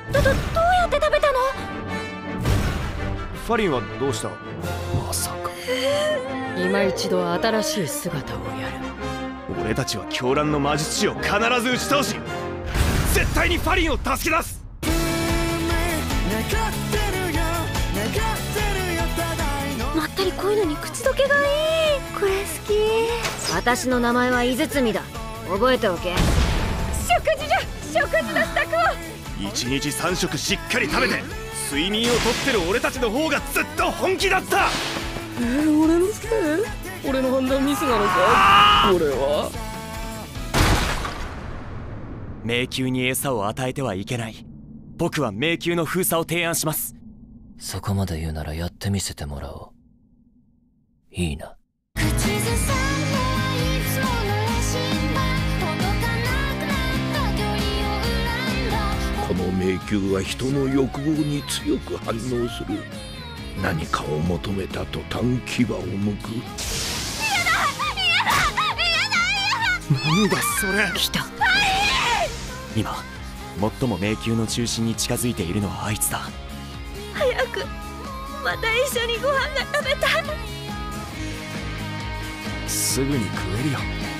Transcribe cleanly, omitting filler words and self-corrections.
どうやって食べたの？ ファリンはどうした？ まさか今一度新しい姿をやる。 俺たちは狂乱の魔術師を必ず打ち倒し、絶対にファリンを助け出す。 まったりこういうのに口どけがいい。これ好き。 私の名前は井堤だ。覚えておけ。 食事だ支度を。 1日3食しっかり食べて睡眠をとってる俺たちの方がずっと本気だった。 俺のせい？俺の判断ミスなのか？これは迷宮に餌を与えてはいけない。僕は迷宮の封鎖を提案します。 そこまで言うならやってみせてもらおう。いいな。 この迷宮は人の欲望に強く反応する。何かを求めた途端牙を向く。 なんだそれ。 来た。 今最も迷宮の中心に近づいているのはあいつだ。 早くまた一緒にご飯が食べたい。 すぐに食えるよ。